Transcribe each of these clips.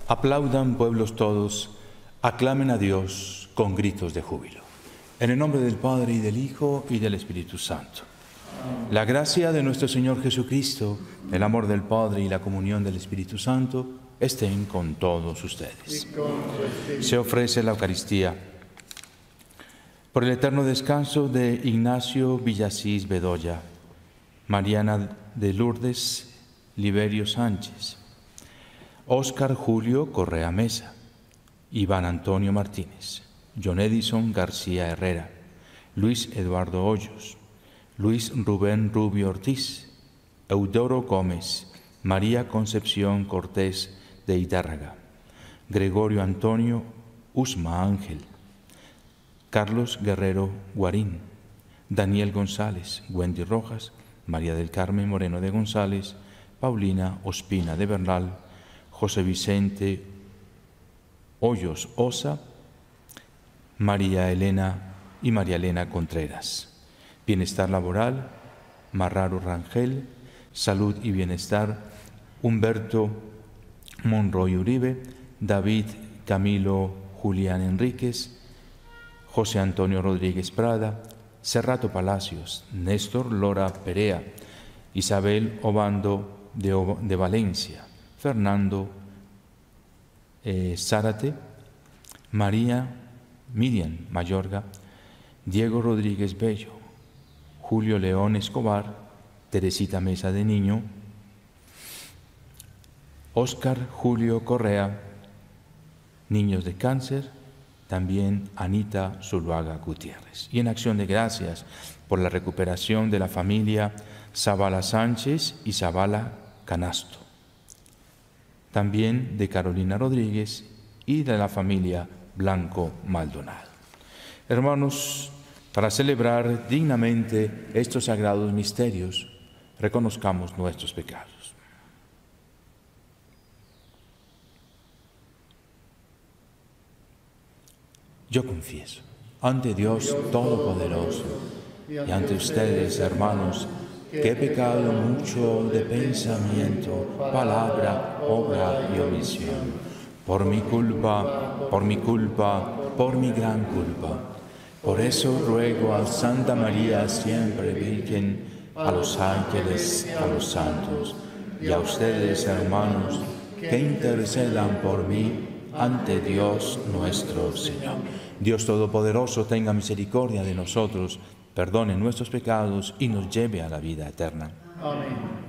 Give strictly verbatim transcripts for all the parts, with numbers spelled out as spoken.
Aplaudan pueblos todos, aclamen a Dios con gritos de júbilo. En el nombre del Padre, y del Hijo, y del Espíritu Santo. La gracia de nuestro Señor Jesucristo, el amor del Padre y la comunión del Espíritu Santo estén con todos ustedes. Se ofrece la Eucaristía por el eterno descanso de Ignacio Villasís Bedoya, Mariana de Lourdes Liberio Sánchez, Óscar Julio Correa Mesa, Iván Antonio Martínez, John Edison García Herrera, Luis Eduardo Hoyos, Luis Rubén Rubio Ortiz, Eudoro Gómez, María Concepción Cortés de Hidárraga, Gregorio Antonio Usma Ángel, Carlos Guerrero Guarín, Daniel González, Wendy Rojas, María del Carmen Moreno de González, Paulina Ospina de Bernal, José Vicente Hoyos Osa, María Elena y María Elena Contreras. Bienestar laboral, Marraro Rangel. Salud y bienestar, Humberto Monroy Uribe, David Camilo Julián Enríquez, José Antonio Rodríguez Prada, Serrato Palacios, Néstor Lora Perea, Isabel Obando de, o de Valencia, Fernando eh, Zárate, María Miriam Mayorga, Diego Rodríguez Bello, Julio León Escobar, Teresita Mesa de Niño, Óscar Julio Correa, niños de cáncer, también Anita Zuluaga Gutiérrez. Y en acción de gracias por la recuperación de la familia Zavala Sánchez y Zavala Canasto, también de Carolina Rodríguez y de la familia Blanco Maldonado. Hermanos, para celebrar dignamente estos sagrados misterios, reconozcamos nuestros pecados. Yo confieso ante Dios Todopoderoso y ante ustedes, hermanos, que he pecado mucho de pensamiento, palabra, obra y omisión, por mi culpa, por mi culpa, por mi gran culpa. Por eso ruego a Santa María, siempre Virgen, a los ángeles, a los santos, y a ustedes, hermanos, que intercedan por mí ante Dios nuestro Señor. Dios Todopoderoso tenga misericordia de nosotros, perdone nuestros pecados y nos lleve a la vida eterna. Amén.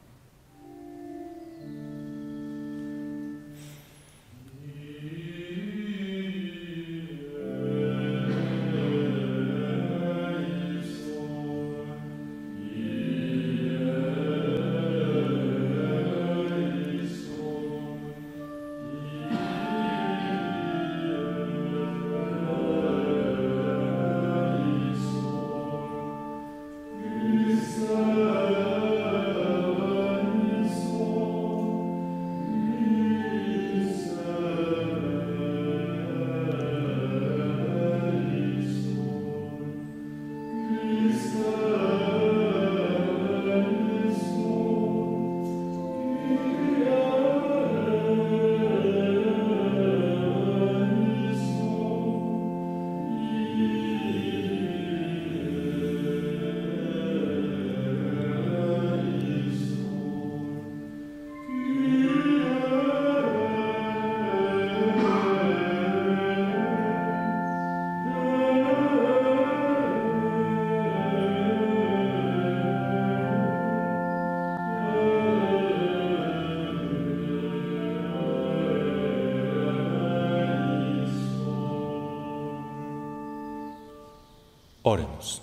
Oremos.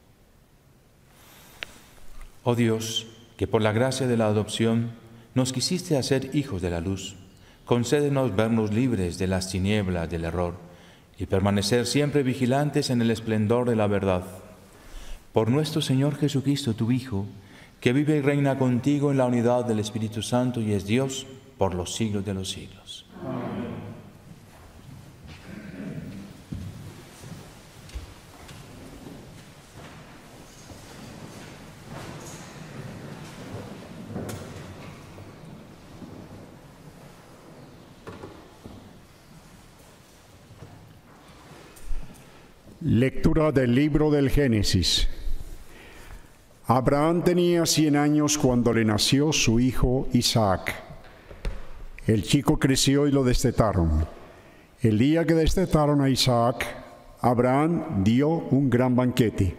Oh Dios, que por la gracia de la adopción nos quisiste hacer hijos de la luz, concédenos vernos libres de las tinieblas del error y permanecer siempre vigilantes en el esplendor de la verdad. Por nuestro Señor Jesucristo, tu Hijo, que vive y reina contigo en la unidad del Espíritu Santo y es Dios por los siglos de los siglos. Amén. Lectura del libro del Génesis. Abraham tenía cien años cuando le nació su hijo Isaac. El chico creció y lo destetaron. El día que destetaron a Isaac, Abraham dio un gran banquete.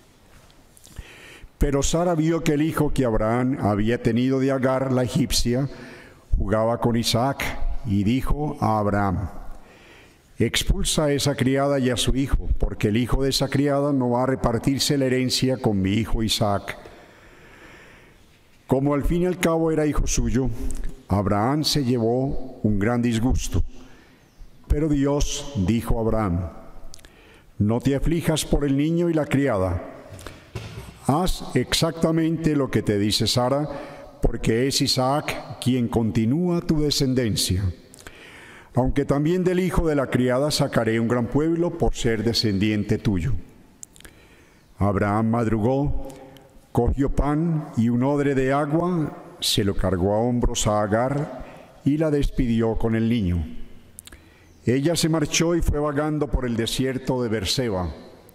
Pero Sara vio que el hijo que Abraham había tenido de Agar, la egipcia, jugaba con Isaac y dijo a Abraham: expulsa a esa criada y a su hijo, porque el hijo de esa criada no va a repartirse la herencia con mi hijo Isaac. Como al fin y al cabo era hijo suyo, Abraham se llevó un gran disgusto. Pero Dios dijo a Abraham: no te aflijas por el niño y la criada. Haz exactamente lo que te dice Sara, porque es Isaac quien continúa tu descendencia. Aunque también del hijo de la criada sacaré un gran pueblo por ser descendiente tuyo. Abraham madrugó, cogió pan y un odre de agua, se lo cargó a hombros a Agar y la despidió con el niño. Ella se marchó y fue vagando por el desierto de Berseba.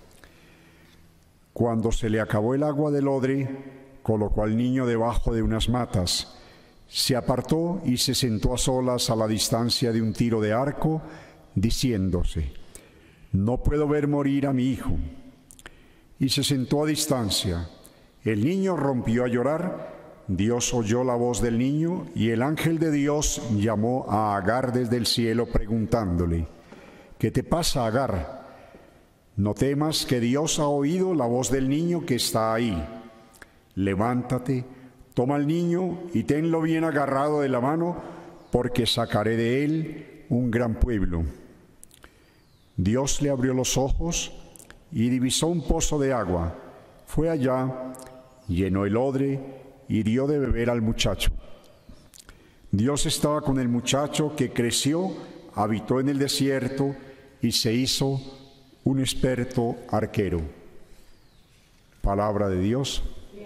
Cuando se le acabó el agua del odre, colocó al niño debajo de unas matas. Se apartó y se sentó a solas a la distancia de un tiro de arco, diciéndose: no puedo ver morir a mi hijo. Y se sentó a distancia. El niño rompió a llorar. Dios oyó la voz del niño y el ángel de Dios llamó a Agar desde el cielo preguntándole: ¿qué te pasa, Agar? No temas, que Dios ha oído la voz del niño que está ahí. Levántate, toma al niño y tenlo bien agarrado de la mano, porque sacaré de él un gran pueblo. Dios le abrió los ojos y divisó un pozo de agua. Fue allá, llenó el odre y dio de beber al muchacho. Dios estaba con el muchacho, que creció, habitó en el desierto y se hizo un experto arquero. Palabra de Dios.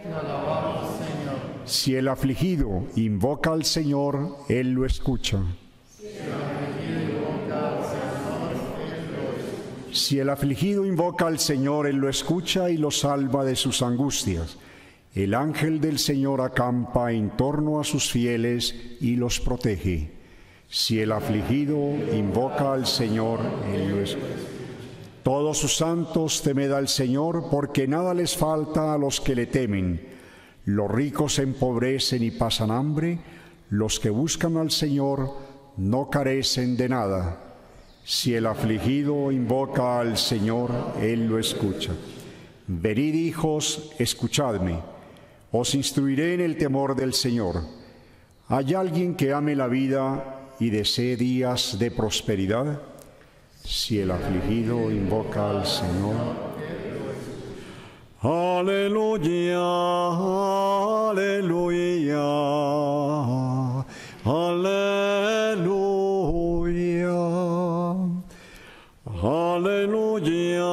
Si el afligido invoca al Señor, Él lo escucha. Si el afligido invoca al Señor, Él lo escucha y lo salva de sus angustias. El ángel del Señor acampa en torno a sus fieles y los protege. Si el afligido invoca al Señor, Él lo escucha. Todos sus santos temed al Señor, porque nada les falta a los que le temen. Los ricos se empobrecen y pasan hambre, los que buscan al Señor no carecen de nada. Si el afligido invoca al Señor, Él lo escucha. Venid, hijos, escuchadme, os instruiré en el temor del Señor. ¿Hay alguien que ame la vida y desee días de prosperidad? Si el afligido invoca al Señor. Aleluya, aleluya, aleluya, aleluya,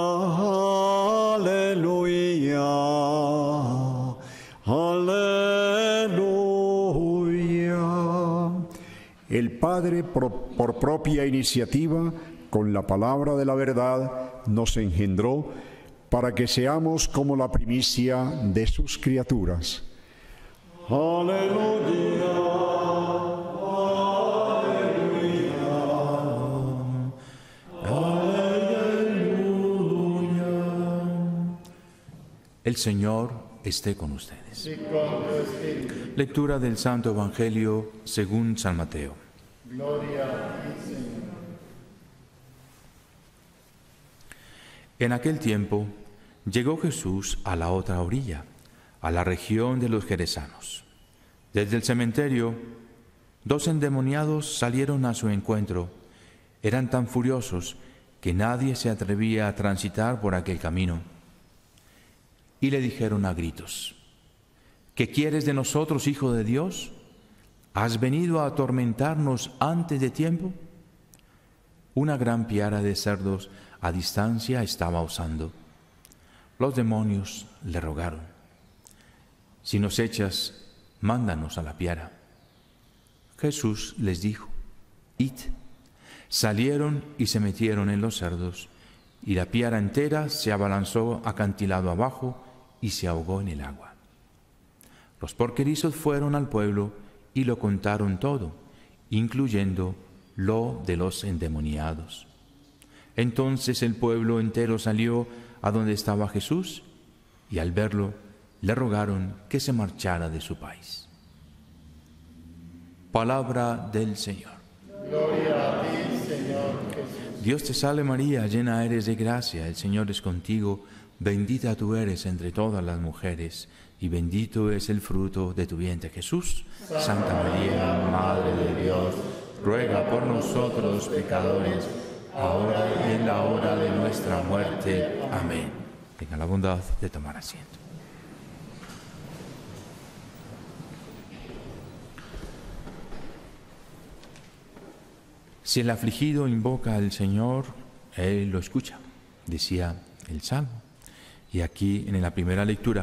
aleluya, aleluya. El Padre, por, por propia iniciativa, con la palabra de la verdad, nos engendró para que seamos como la primicia de sus criaturas. Aleluya, aleluya, aleluya. El Señor esté con ustedes. Lectura del Santo Evangelio según San Mateo. Gloria a ti, Señor. En aquel tiempo llegó Jesús a la otra orilla, a la región de los Gerezanos. Desde el cementerio, dos endemoniados salieron a su encuentro. Eran tan furiosos que nadie se atrevía a transitar por aquel camino. Y le dijeron a gritos: ¿qué quieres de nosotros, Hijo de Dios? ¿Has venido a atormentarnos antes de tiempo? Una gran piara de cerdos a distancia estaba usando. Los demonios le rogaron: si nos echas, mándanos a la piara. Jesús les dijo: id. Salieron y se metieron en los cerdos, y la piara entera se abalanzó acantilado abajo y se ahogó en el agua. Los porquerizos fueron al pueblo y lo contaron todo, incluyendo lo de los endemoniados. Entonces el pueblo entero salió a donde estaba Jesús y al verlo le rogaron que se marchara de su país. Palabra del Señor. Gloria a ti, Señor Jesús. Dios te salve María, llena eres de gracia, el Señor es contigo, bendita tú eres entre todas las mujeres, y bendito es el fruto de tu vientre Jesús. Santa María, Madre de Dios, ruega por nosotros pecadores, ahora y en la hora de nuestra muerte. Amén. Tengan la bondad de tomar asiento. Si el afligido invoca al Señor, Él lo escucha, decía el Salmo. Y aquí en la primera lectura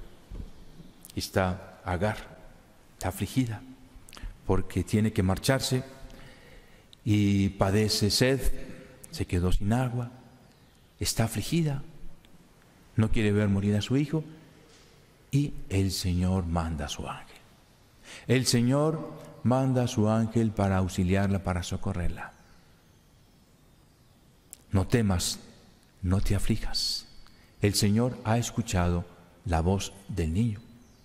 está Agar, está afligida, porque tiene que marcharse y padece sed, se quedó sin agua, está afligida, no quiere ver morir a su hijo, y el Señor manda a su ángel. El Señor manda a su ángel para auxiliarla, para socorrerla. No temas, no te aflijas. El Señor ha escuchado la voz del niño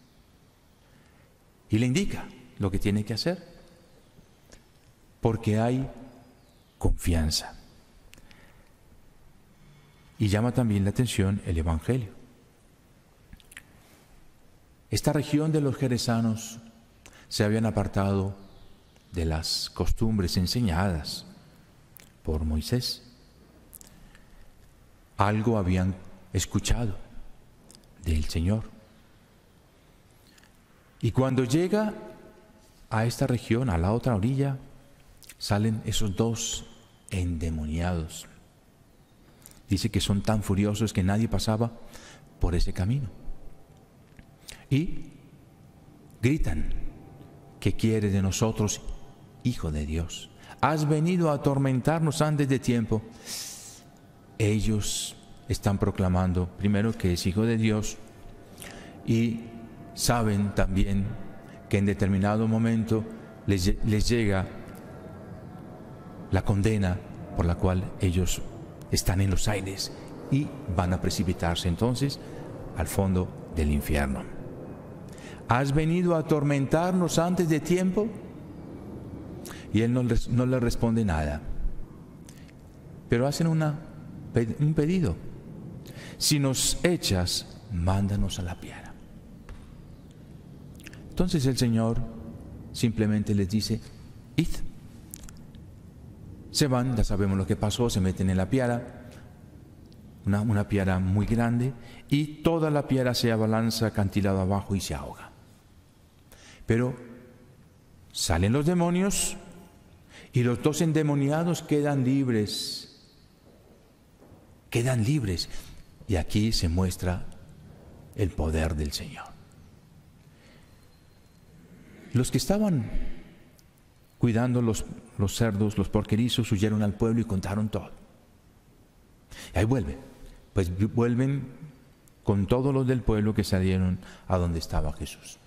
y le indica lo que tiene que hacer, porque hay confianza. Y llama también la atención el Evangelio. Esta región de los gerezanos se habían apartado de las costumbres enseñadas por Moisés. Algo habían escuchado del Señor. Y cuando llega a esta región, a la otra orilla, salen esos dos endemoniados. Dice que son tan furiosos que nadie pasaba por ese camino. Y gritan: ¿qué quieres de nosotros, Hijo de Dios? ¿Has venido a atormentarnos antes de tiempo? Ellos están proclamando primero que es Hijo de Dios y saben también que en determinado momento les, les llega la condena por la cual ellos están en los aires y van a precipitarse entonces al fondo del infierno. ¿Has venido a atormentarnos antes de tiempo? Y él no, les, no le responde nada. Pero hacen una, un pedido. Si nos echas, mándanos a la piara. Entonces el Señor simplemente les dice: id. Se van, ya sabemos lo que pasó, se meten en la piara, una, una piara muy grande, y toda la piara se abalanza acantilado abajo y se ahoga. Pero salen los demonios y los dos endemoniados quedan libres, quedan libres. Y aquí se muestra el poder del Señor. Los que estaban cuidando los, los cerdos, los porquerizos, huyeron al pueblo y contaron todo. Y ahí vuelven, pues vuelven con todos los del pueblo que salieron a donde estaba Jesús.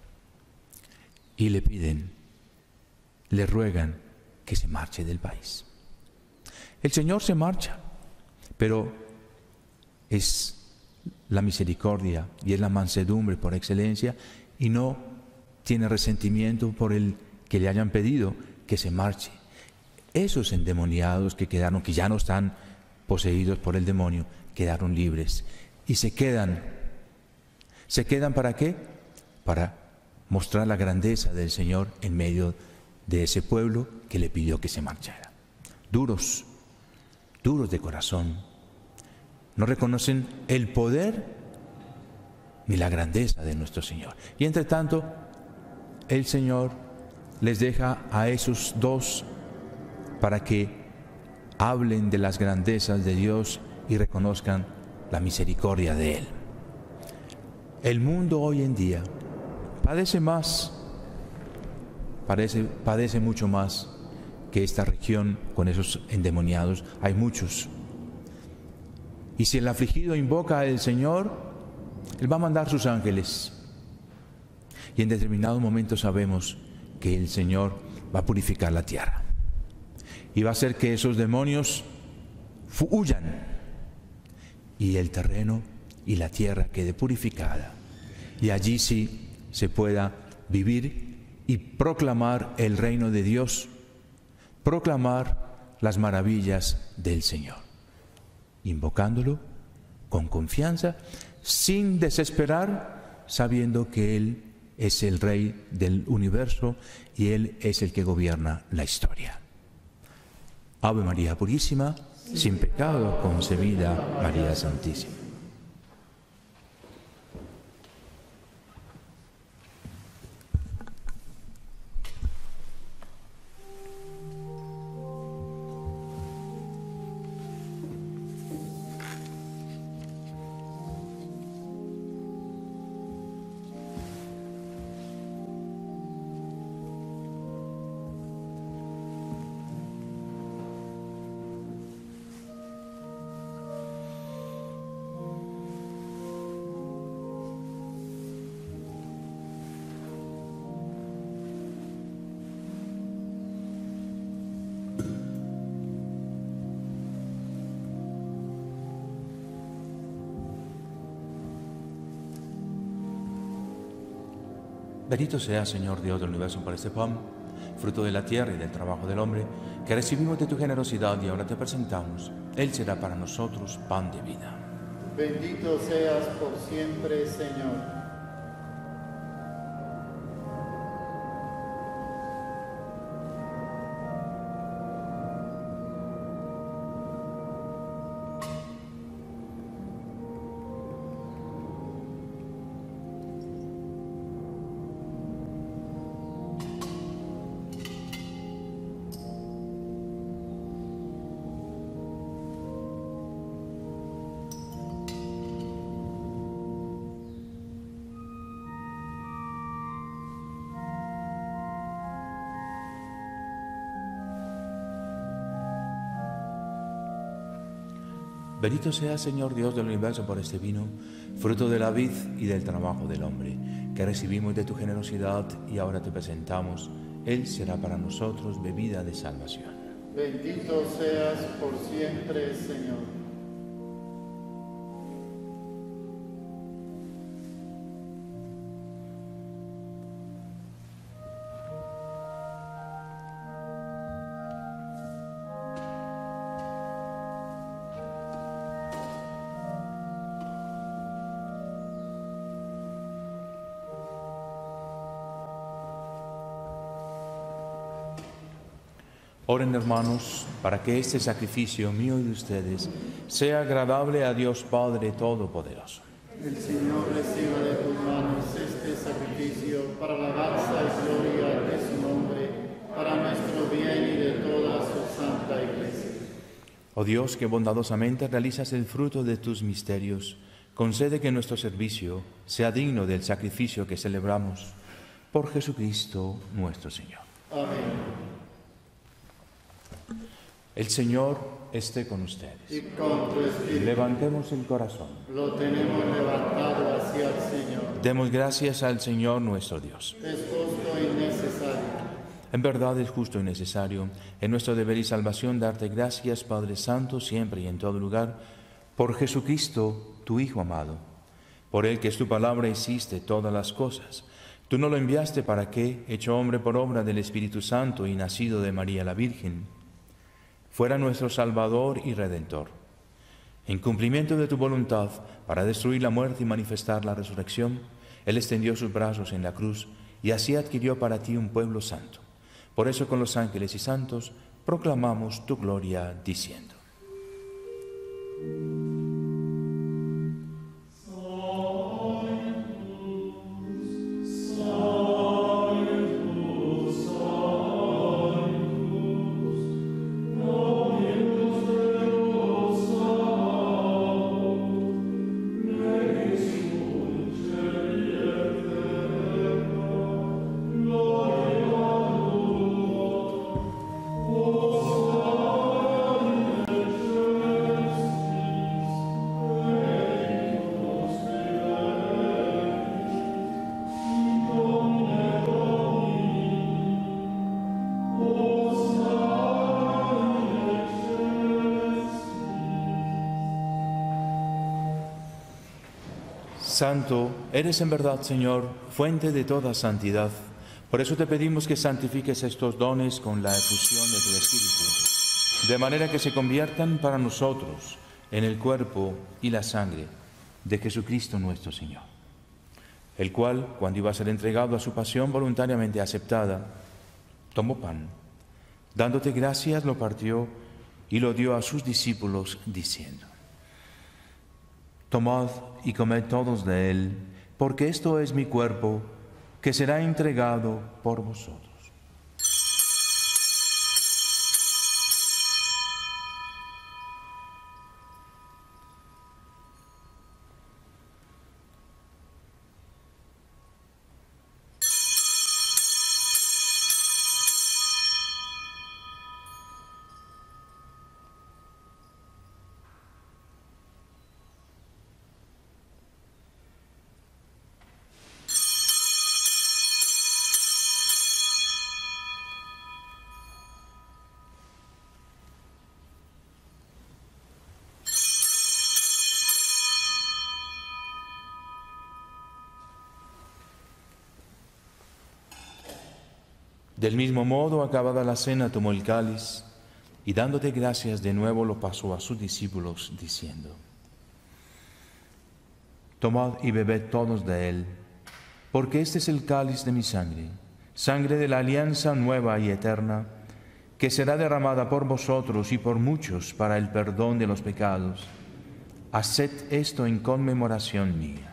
Y le piden, le ruegan que se marche del país. El Señor se marcha, pero es la misericordia y es la mansedumbre por excelencia, y no tiene resentimiento por el que le hayan pedido que se marche. Esos endemoniados que quedaron, que ya no están poseídos por el demonio, quedaron libres y se quedan. ¿Se quedan para qué? Para mostrar la grandeza del Señor en medio de ese pueblo que le pidió que se marchara. Duros, duros de corazón, no reconocen el poder ni la grandeza de nuestro Señor. Y entre tanto, el Señor les deja a esos dos para que hablen de las grandezas de Dios y reconozcan la misericordia de Él. El mundo hoy en día padece más, padece, padece mucho más que esta región con esos endemoniados. Hay muchos Y si el afligido invoca al Señor, Él va a mandar sus ángeles. Y en determinado momento sabemos que el Señor va a purificar la tierra. Y va a hacer que esos demonios huyan. Y el terreno y la tierra quede purificada. Y allí sí se pueda vivir y proclamar el reino de Dios, proclamar las maravillas del Señor, invocándolo con confianza, sin desesperar, sabiendo que Él es el Rey del universo y Él es el que gobierna la historia. Ave María Purísima, sin pecado concebida, María Santísima. Bendito sea, Señor Dios del universo, por este pan, fruto de la tierra y del trabajo del hombre, que recibimos de tu generosidad y ahora te presentamos. Él será para nosotros pan de vida. Bendito seas por siempre, Señor. Bendito sea, Señor Dios del universo, por este vino, fruto de la vid y del trabajo del hombre, que recibimos de tu generosidad y ahora te presentamos. Él será para nosotros bebida de salvación. Bendito seas por siempre, Señor. Oren, hermanos, para que este sacrificio mío y de ustedes sea agradable a Dios Padre Todopoderoso. El Señor reciba de tus manos este sacrificio para la alabanza y gloria de su nombre, para nuestro bien y de toda su santa Iglesia. Oh Dios, que bondadosamente realizas el fruto de tus misterios, concede que nuestro servicio sea digno del sacrificio que celebramos por Jesucristo nuestro Señor. Amén. El Señor esté con ustedes. Y con tu espíritu. Levantemos el corazón. Lo tenemos levantado hacia el Señor. Demos gracias al Señor nuestro Dios. Es justo y necesario. En verdad es justo y necesario, en nuestro deber y salvación, darte gracias, Padre Santo, siempre y en todo lugar, por Jesucristo, tu Hijo amado. Por Él, que es tu palabra, hiciste todas las cosas. Tú no lo enviaste para que, hecho hombre por obra del Espíritu Santo y nacido de María la Virgen, fuera nuestro Salvador y Redentor. En cumplimiento de tu voluntad, para destruir la muerte y manifestar la resurrección, Él extendió sus brazos en la cruz y así adquirió para ti un pueblo santo. Por eso con los ángeles y santos proclamamos tu gloria diciendo: Santo, eres en verdad, Señor, fuente de toda santidad. Por eso te pedimos que santifiques estos dones con la efusión de tu Espíritu, de manera que se conviertan para nosotros en el cuerpo y la sangre de Jesucristo nuestro Señor, el cual, cuando iba a ser entregado a su pasión voluntariamente aceptada, tomó pan, dándote gracias, lo partió y lo dio a sus discípulos, diciendo: Tomad y comed todos de él, porque esto es mi cuerpo, que será entregado por vosotros. Del mismo modo, acabada la cena, tomó el cáliz y dándote gracias de nuevo lo pasó a sus discípulos, diciendo: Tomad y bebed todos de él, porque este es el cáliz de mi sangre, sangre de la alianza nueva y eterna, que será derramada por vosotros y por muchos para el perdón de los pecados. Haced esto en conmemoración mía.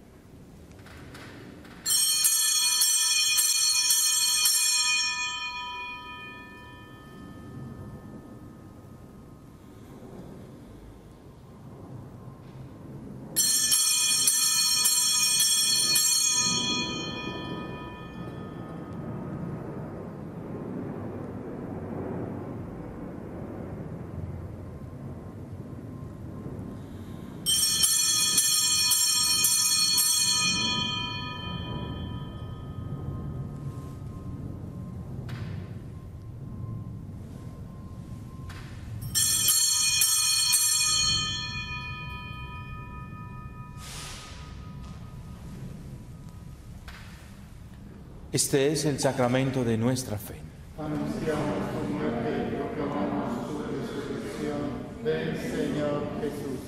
Este es el sacramento de nuestra fe. Anunciamos tu muerte y proclamamos tu resurrección. Ven, Señor Jesús.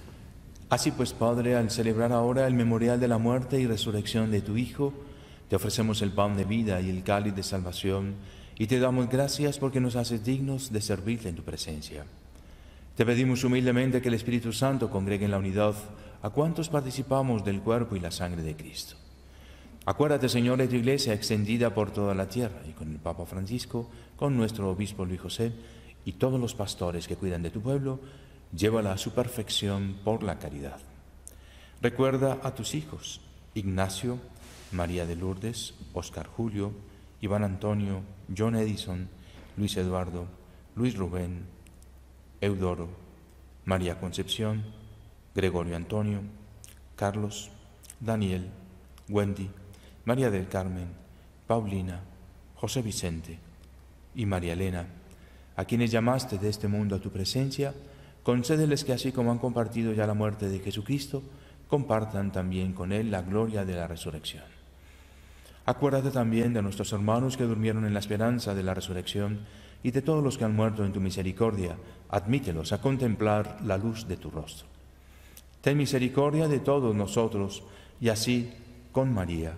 Así pues, Padre, al celebrar ahora el memorial de la muerte y resurrección de tu Hijo, te ofrecemos el pan de vida y el cáliz de salvación, y te damos gracias porque nos haces dignos de servirte en tu presencia. Te pedimos humildemente que el Espíritu Santo congregue en la unidad a cuantos participamos del cuerpo y la sangre de Cristo. Acuérdate, Señor, de tu Iglesia extendida por toda la tierra, y con el Papa Francisco, con nuestro obispo Luis José, y todos los pastores que cuidan de tu pueblo, llévala a su perfección por la caridad. Recuerda a tus hijos, Ignacio, María de Lourdes, Óscar Julio, Iván Antonio, John Edison, Luis Eduardo, Luis Rubén, Eudoro, María Concepción, Gregorio Antonio, Carlos, Daniel, Wendy, María del Carmen, Paulina, José Vicente y María Elena, a quienes llamaste de este mundo a tu presencia, concédeles que así como han compartido ya la muerte de Jesucristo, compartan también con Él la gloria de la resurrección. Acuérdate también de nuestros hermanos que durmieron en la esperanza de la resurrección y de todos los que han muerto en tu misericordia, admítelos a contemplar la luz de tu rostro. Ten misericordia de todos nosotros y así, con María,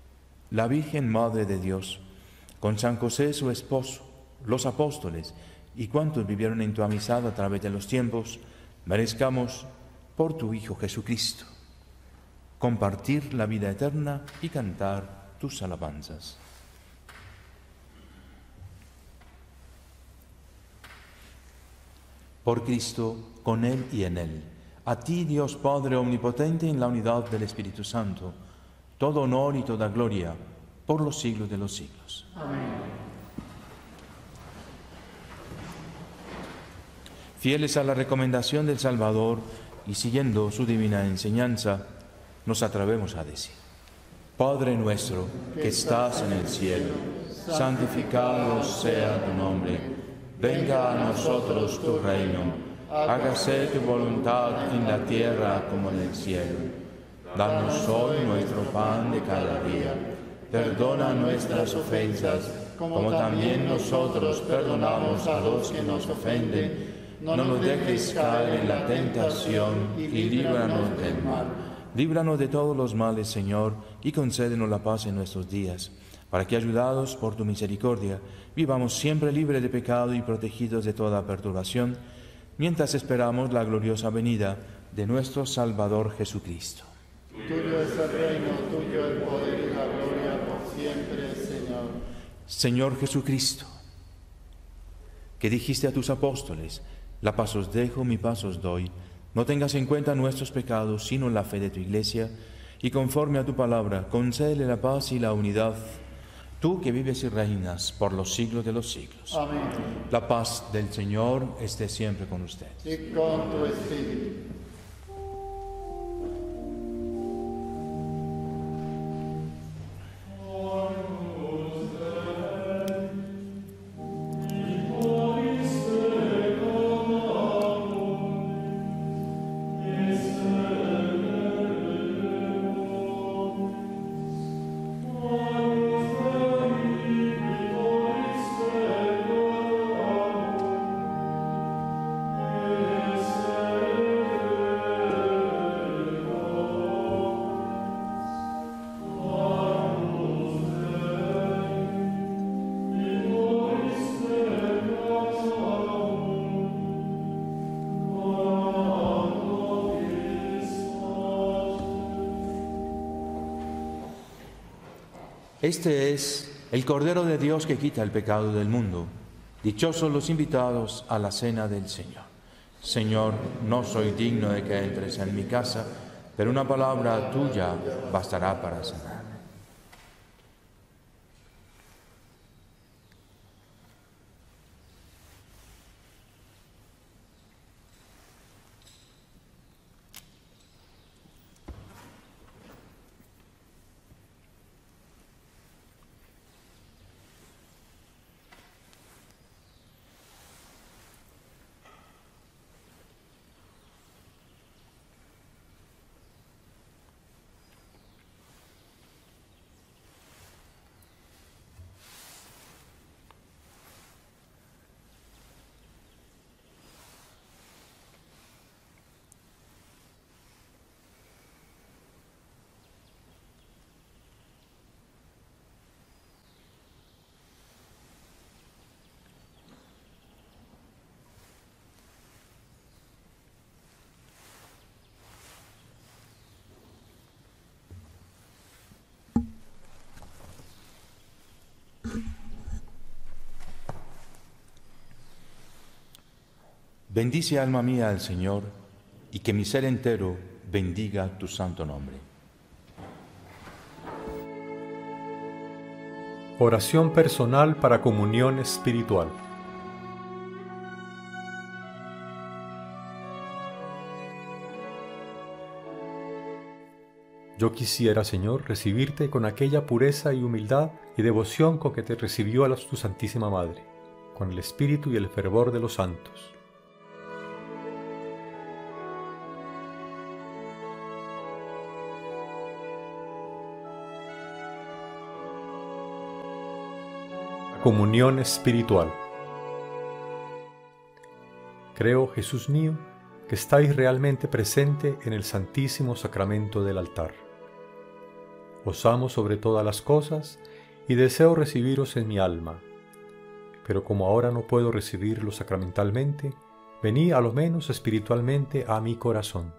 la Virgen Madre de Dios, con San José su esposo, los apóstoles y cuantos vivieron en tu amistad a través de los tiempos, merezcamos, por tu Hijo Jesucristo, compartir la vida eterna y cantar tus alabanzas. Por Cristo, con Él y en Él, a ti, Dios Padre Omnipotente, en la unidad del Espíritu Santo, todo honor y toda gloria por los siglos de los siglos. Amén. Fieles a la recomendación del Salvador y siguiendo su divina enseñanza, nos atrevemos a decir: Padre nuestro que estás en el cielo, santificado sea tu nombre. Venga a nosotros tu reino. Hágase tu voluntad en la tierra como en el cielo. Danos hoy nuestro pan de cada día. Perdona nuestras ofensas, como también nosotros perdonamos a los que nos ofenden. No nos dejes caer en la tentación y líbranos del mal. Líbranos de todos los males, Señor, y concédenos la paz en nuestros días, para que, ayudados por tu misericordia, vivamos siempre libres de pecado y protegidos de toda perturbación, mientras esperamos la gloriosa venida de nuestro Salvador Jesucristo. Tuyo es el reino, tuyo el poder y la gloria por siempre, Señor. Señor Jesucristo, que dijiste a tus apóstoles: la paz os dejo, mi paz os doy. No tengas en cuenta nuestros pecados, sino la fe de tu Iglesia, y conforme a tu palabra, concédele la paz y la unidad, tú que vives y reinas por los siglos de los siglos. Amén. La paz del Señor esté siempre con ustedes. Y con tu espíritu. Este es el Cordero de Dios que quita el pecado del mundo. Dichosos los invitados a la cena del Señor. Señor, no soy digno de que entres en mi casa, pero una palabra tuya bastará para sanarme. Bendice, alma mía, al Señor, y que mi ser entero bendiga tu santo nombre. Oración personal para comunión espiritual. Yo quisiera, Señor, recibirte con aquella pureza y humildad y devoción con que te recibió a tu Santísima Madre, con el espíritu y el fervor de los santos. Comunión espiritual. Creo, Jesús mío, que estáis realmente presente en el Santísimo Sacramento del altar. Os amo sobre todas las cosas y deseo recibiros en mi alma. Pero como ahora no puedo recibirlo sacramentalmente, venid a lo menos espiritualmente a mi corazón.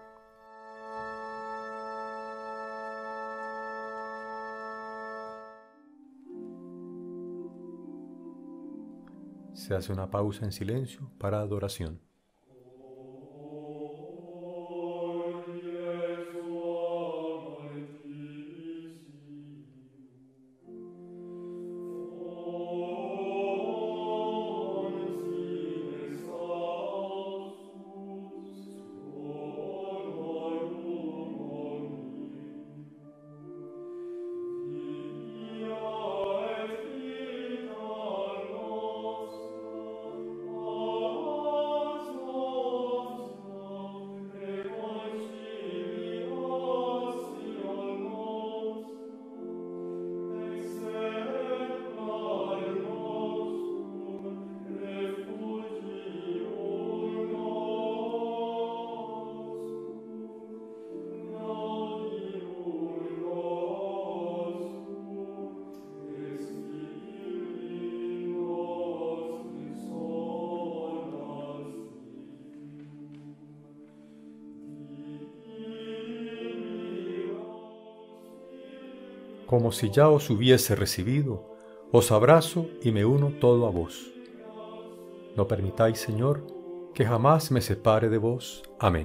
Se hace una pausa en silencio para adoración. como si ya os hubiese recibido, os abrazo y me uno todo a vos. No permitáis, Señor, que jamás me separe de vos. Amén.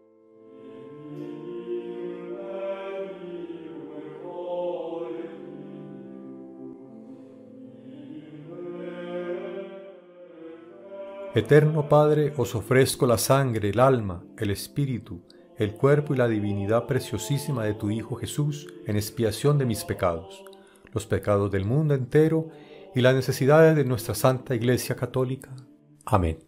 Eterno Padre, os ofrezco la sangre, el alma, el espíritu, el cuerpo y la divinidad preciosísima de tu Hijo Jesús en expiación de mis pecados, los pecados del mundo entero y las necesidades de nuestra Santa Iglesia Católica. Amén.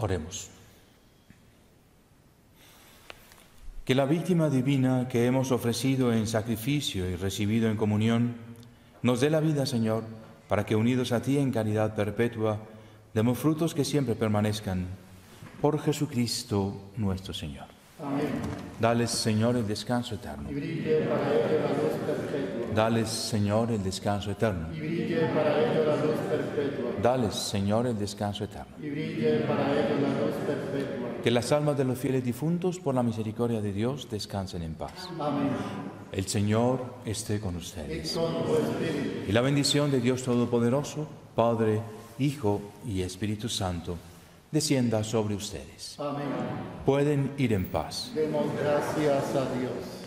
Oremos. Que la víctima divina que hemos ofrecido en sacrificio y recibido en comunión nos dé la vida, Señor, para que unidos a ti en caridad perpetua demos frutos que siempre permanezcan. Por Jesucristo nuestro Señor. Amén. Dales, Señor, el descanso eterno. Y brille para ello la luz perpetua. Dales, Señor, el descanso eterno. Y brille para ello la luz perpetua. Dales, Señor, el descanso eterno. Y brille para ello la luz perpetua. Que las almas de los fieles difuntos, por la misericordia de Dios, descansen en paz. Amén. El Señor esté con Y ustedes. con tu espíritu. Y la bendición de Dios Todopoderoso, Padre, Hijo y Espíritu Santo, descienda sobre ustedes. Amén. Pueden ir en paz. Demos gracias a Dios.